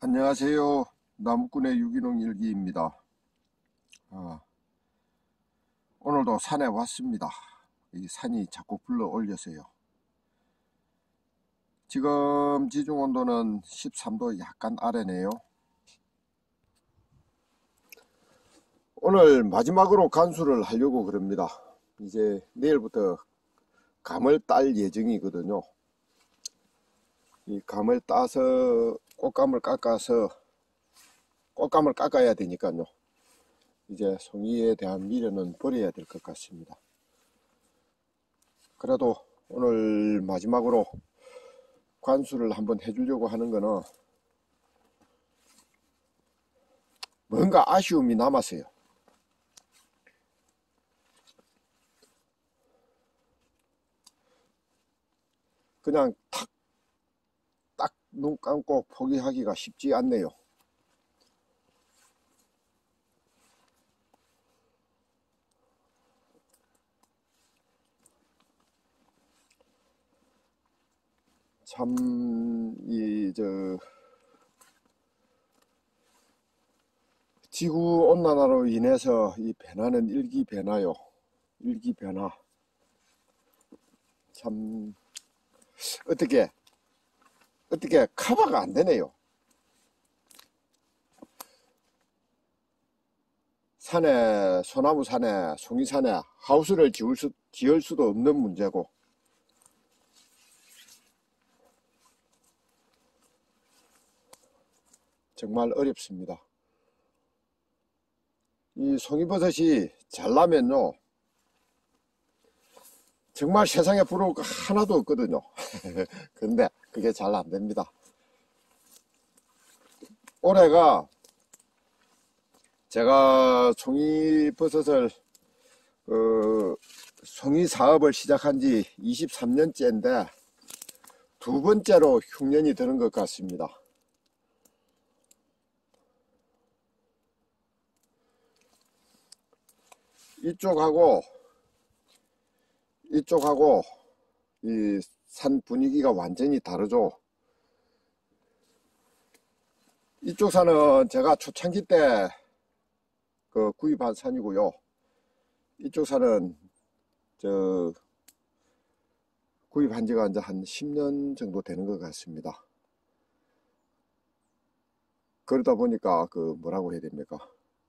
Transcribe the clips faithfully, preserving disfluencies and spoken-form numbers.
안녕하세요. 나무꾼의 유기농 일기입니다. 아, 오늘도 산에 왔습니다. 이 산이 자꾸 불러 올려서요. 지금 지중 온도는 십삼 도 약간 아래네요. 오늘 마지막으로 간수를 하려고 그럽니다. 이제 내일부터 감을 딸 예정이거든요. 이 감을 따서 꽃감을 깎아서 꽃감을 깎아야 되니까요. 이제 송이에 대한 미련은 버려야 될 것 같습니다. 그래도 오늘 마지막으로 관수를 한번 해주려고 하는 거는 뭔가 아쉬움이 남았어요. 그냥 탁, 딱 눈 감고 포기하기가 쉽지 않네요. 참, 이, 저, 지구온난화로 인해서 이 변화는 일기변화요. 일기변화. 참, 어떻게, 어떻게 커버가 안 되네요. 산에, 소나무 산에, 송이산에 하우스를 지을, 수, 지을 수도 없는 문제고, 정말 어렵습니다. 이 송이버섯이 잘 나면요, 정말 세상에 부러울 거 하나도 없거든요. 근데 그게 잘 안 됩니다. 올해가 제가 송이버섯을 어, 송이 사업을 시작한 지 이십삼 년째인데 두 번째로 흉년이 드는 것 같습니다. 이쪽하고 이쪽하고 이 산 분위기가 완전히 다르죠. 이쪽 산은 제가 초창기 때 그 구입한 산이고요. 이쪽 산은 저 구입한 지가 이제 한 십 년 정도 되는 것 같습니다. 그러다 보니까 그 뭐라고 해야 됩니까?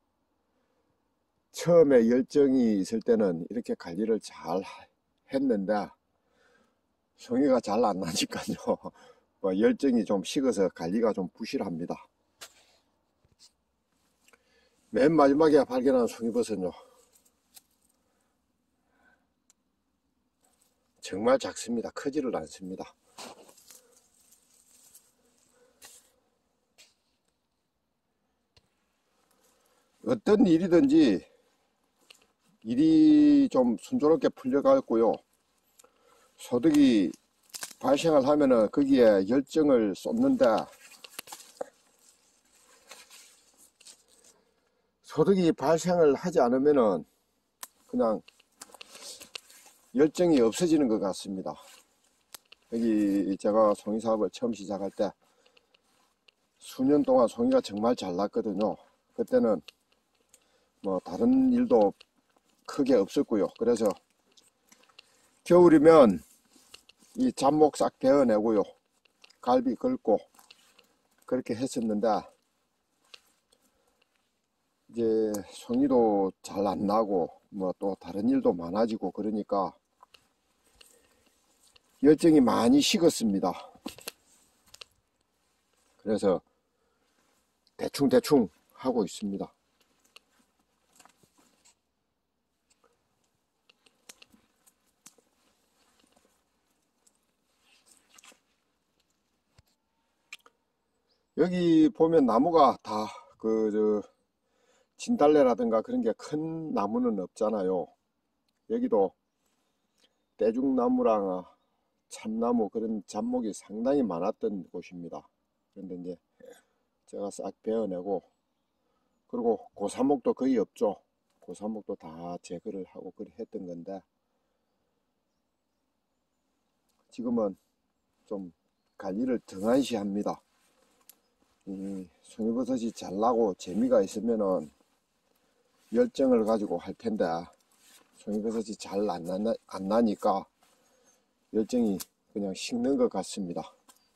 처음에 열정이 있을 때는 이렇게 관리를 잘 했는데 송이가 잘 안 나니까요. 뭐 열정이 좀 식어서 관리가 좀 부실합니다. 맨 마지막에 발견한 송이버섯은요, 정말 작습니다. 크지를 않습니다. 어떤 일이든지 일이 좀 순조롭게 풀려가고요. 소득이 발생을 하면은 거기에 열정을 쏟는데 소득이 발생을 하지 않으면은 그냥 열정이 없어지는 것 같습니다. 여기 제가 송이 사업을 처음 시작할 때 수년 동안 송이가 정말 잘 났거든요. 그때는 뭐 다른 일도 크게 없었고요. 그래서 겨울이면 이 잡목 싹 베어내고요, 갈비 긁고 그렇게 했었는데 이제 송이도 잘 안 나고 뭐 또 다른 일도 많아지고 그러니까 열정이 많이 식었습니다. 그래서 대충대충 하고 있습니다. 여기 보면 나무가 다 그 저 진달래라든가 그런 게 큰 나무는 없잖아요. 여기도 떼죽나무랑 참나무 그런 잡목이 상당히 많았던 곳입니다. 그런데 이제 제가 싹 베어내고, 그리고 고사목도 거의 없죠. 고사목도 다 제거를 하고 그래 했던 건데 지금은 좀 관리를 등한시 합니다. 이 송이버섯이 잘 나고 재미가 있으면은 열정을 가지고 할 텐데, 송이버섯이 잘 안 나, 안 나니까 열정이 그냥 식는 것 같습니다.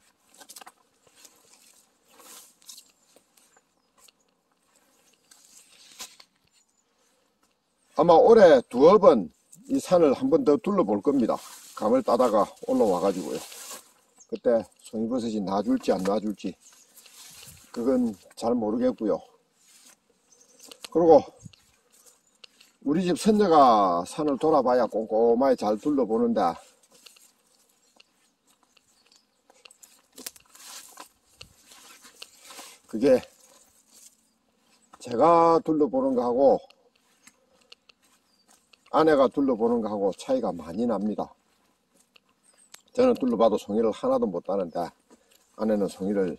아마 올해 두어 번 이 산을 한 번 더 둘러볼 겁니다. 감을 따다가 올라와 가지고요. 그때 송이버섯이 놔줄지 안 놔줄지 그건 잘 모르겠고요. 그리고 우리 집 선녀가 산을 돌아봐야 꼼꼼하게 잘 둘러보는데, 그게 제가 둘러보는 거하고 아내가 둘러보는 거하고 차이가 많이 납니다. 저는 둘러봐도 송이를 하나도 못 따는데 아내는 송이를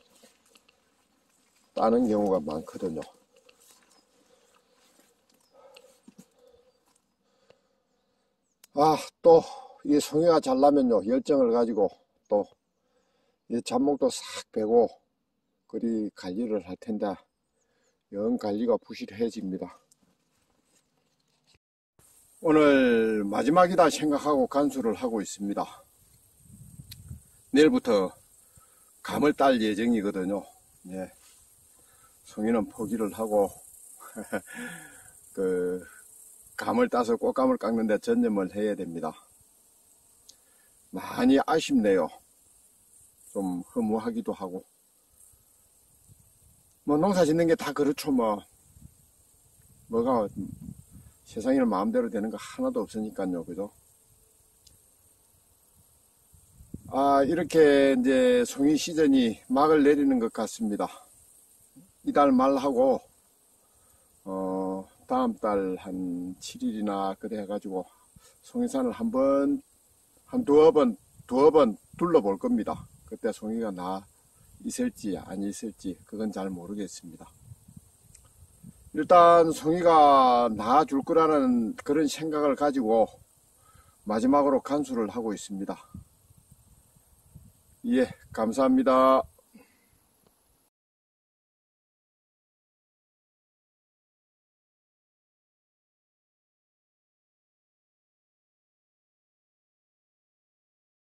따는 경우가 많거든요. 아, 또 이 송이가 잘 나면요, 열정을 가지고 또 이 잡목도 싹 빼고 그리 관리를 할 텐데 영 관리가 부실해집니다. 오늘 마지막이다 생각하고 간수를 하고 있습니다. 내일부터 감을 딸 예정이거든요. 예. 송이는 포기를 하고 그 감을 따서 꽃감을 깎는데 전념을 해야 됩니다. 많이 아쉽네요. 좀 허무하기도 하고. 뭐 농사 짓는 게 다 그렇죠. 뭐 뭐가 세상에는 마음대로 되는 거 하나도 없으니까요. 그죠? 아, 이렇게 이제 송이 시즌이 막을 내리는 것 같습니다. 이달 말하고 어 다음 달 한 칠 일이나 그래 해가지고 송이산을 한번 한 두어 번 두어 번 둘러볼 겁니다. 그때 송이가 나 있을지 안 있을지 그건 잘 모르겠습니다. 일단 송이가 나아줄 거라는 그런 생각을 가지고 마지막으로 간수를 하고 있습니다. 예, 감사합니다.